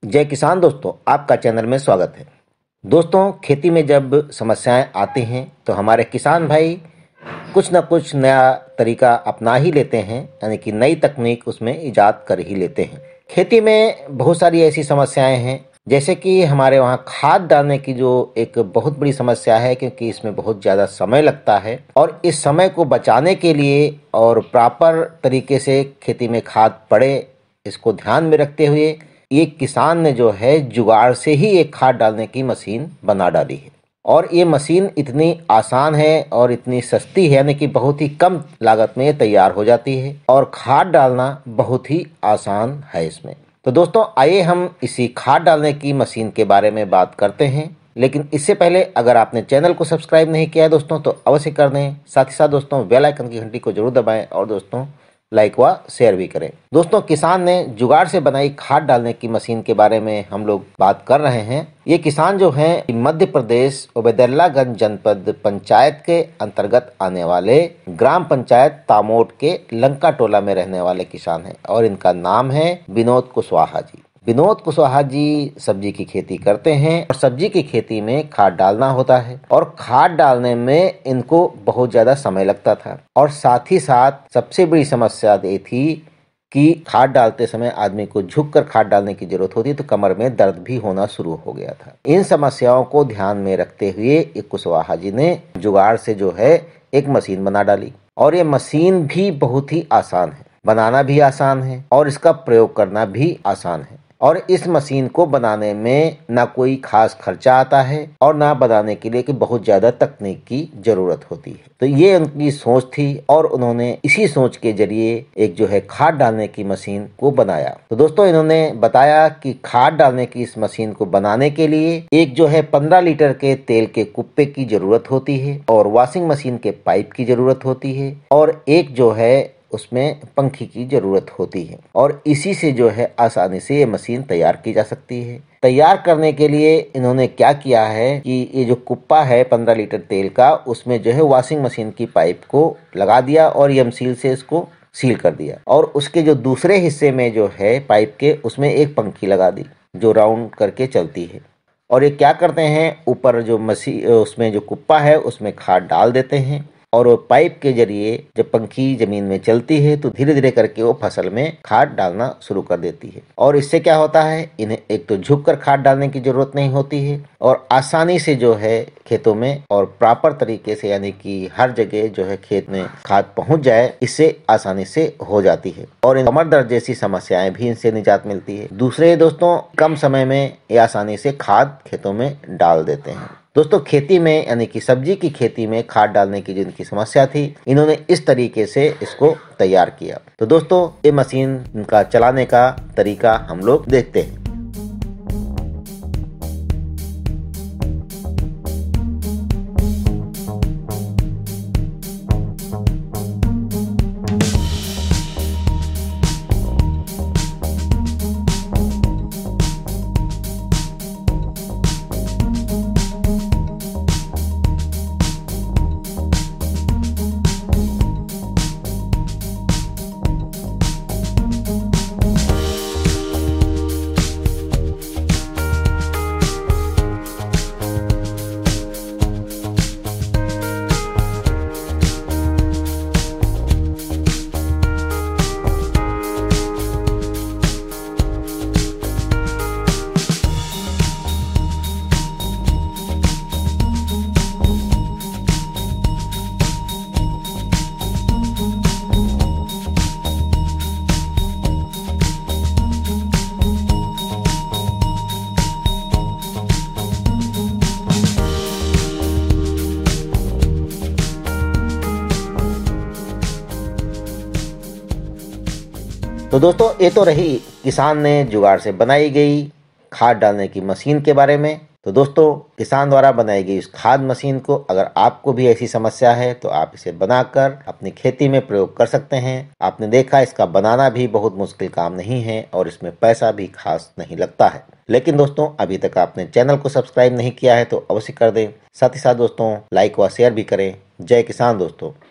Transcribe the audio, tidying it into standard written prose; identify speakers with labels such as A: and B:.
A: जय किसान दोस्तों, आपका चैनल में स्वागत है। दोस्तों, खेती में जब समस्याएं आती हैं तो हमारे किसान भाई कुछ न कुछ नया तरीका अपना ही लेते हैं, यानी कि नई तकनीक उसमें इजाद कर ही लेते हैं। खेती में बहुत सारी ऐसी समस्याएं हैं, जैसे कि हमारे वहाँ खाद डालने की जो एक बहुत बड़ी समस्या है, क्योंकि इसमें बहुत ज़्यादा समय लगता है और इस समय को बचाने के लिए और प्रॉपर तरीके से खेती में खाद पड़े, इसको ध्यान में रखते हुए एक किसान ने जो है जुगाड़ से ही एक खाद डालने की मशीन बना डाली है। और ये मशीन इतनी आसान है और इतनी सस्ती है, यानी कि बहुत ही कम लागत में ये तैयार हो जाती है और खाद डालना बहुत ही आसान है इसमें। तो दोस्तों, आइए हम इसी खाद डालने की मशीन के बारे में बात करते हैं। लेकिन इससे पहले अगर आपने चैनल को सब्सक्राइब नहीं किया है दोस्तों, तो अवश्य कर दें। साथ ही साथ दोस्तों, बेल आइकन की घंटी को जरूर दबाएं और दोस्तों लाइक व शेयर भी करें। दोस्तों, किसान ने जुगाड़ से बनाई खाद डालने की मशीन के बारे में हम लोग बात कर रहे हैं। ये किसान जो हैं मध्य प्रदेश उबैदुल्लागंज जनपद पंचायत के अंतर्गत आने वाले ग्राम पंचायत तामोट के लंका टोला में रहने वाले किसान हैं और इनका नाम है विनोद कुशवाहा जी। विनोद कुशवाहा जी सब्जी की खेती करते हैं और सब्जी की खेती में खाद डालना होता है और खाद डालने में इनको बहुत ज्यादा समय लगता था। और साथ ही साथ सबसे बड़ी समस्या ये थी कि खाद डालते समय आदमी को झुककर खाद डालने की जरूरत होती, तो कमर में दर्द भी होना शुरू हो गया था। इन समस्याओं को ध्यान में रखते हुए एक कुशवाहा जी ने जुगाड़ से जो है एक मशीन बना डाली और ये मशीन भी बहुत ही आसान है, बनाना भी आसान है और इसका प्रयोग करना भी आसान है। और इस मशीन को बनाने में ना कोई खास खर्चा आता है और ना बनाने के लिए कि बहुत ज्यादा तकनीक की जरूरत होती है। तो ये उनकी सोच थी और उन्होंने इसी सोच के जरिए एक जो है खाद डालने की मशीन को बनाया। तो दोस्तों, इन्होंने बताया कि खाद डालने की इस मशीन को बनाने के लिए एक जो है 15 लीटर के तेल के कुप्पे की जरूरत होती है और वॉशिंग मशीन के पाइप की जरूरत होती है और एक जो है उसमें पंखी की जरूरत होती है और इसी से जो है आसानी से ये मशीन तैयार की जा सकती है। तैयार करने के लिए इन्होंने क्या किया है कि ये जो कुप्पा है 15 लीटर तेल का, उसमें जो है वॉशिंग मशीन की पाइप को लगा दिया और यम सील से इसको सील कर दिया और उसके जो दूसरे हिस्से में जो है पाइप के, उसमें एक पंखी लगा दी जो राउंड करके चलती है। और ये क्या करते हैं, ऊपर जो मशीन उसमें जो कुप्पा है उसमें खाद डाल देते हैं और वो पाइप के जरिए जब पंखी जमीन में चलती है तो धीरे धीरे करके वो फसल में खाद डालना शुरू कर देती है। और इससे क्या होता है, इन्हें एक तो झुककर खाद डालने की जरूरत नहीं होती है और आसानी से जो है खेतों में और प्रॉपर तरीके से, यानी कि हर जगह जो है खेत में खाद पहुंच जाए, इससे आसानी से हो जाती है और कमर दर्द जैसी समस्याएं भी इनसे निजात मिलती है। दूसरे दोस्तों, कम समय में ये आसानी से खाद खेतों में डाल देते हैं। दोस्तों, खेती में यानी कि सब्जी की खेती में खाद डालने की जिनकी समस्या थी, इन्होंने इस तरीके से इसको तैयार किया। तो दोस्तों, ये मशीन का चलाने का तरीका हम लोग देखते हैं। तो दोस्तों, ये तो रही किसान ने जुगाड़ से बनाई गई खाद डालने की मशीन के बारे में। तो दोस्तों, किसान द्वारा बनाई गई इस खाद मशीन को अगर आपको भी ऐसी समस्या है तो आप इसे बनाकर अपनी खेती में प्रयोग कर सकते हैं। आपने देखा, इसका बनाना भी बहुत मुश्किल काम नहीं है और इसमें पैसा भी खास नहीं लगता है। लेकिन दोस्तों, अभी तक आपने चैनल को सब्सक्राइब नहीं किया है तो अवश्य कर दें। साथ ही साथ दोस्तों, लाइक व शेयर भी करें। जय किसान दोस्तों।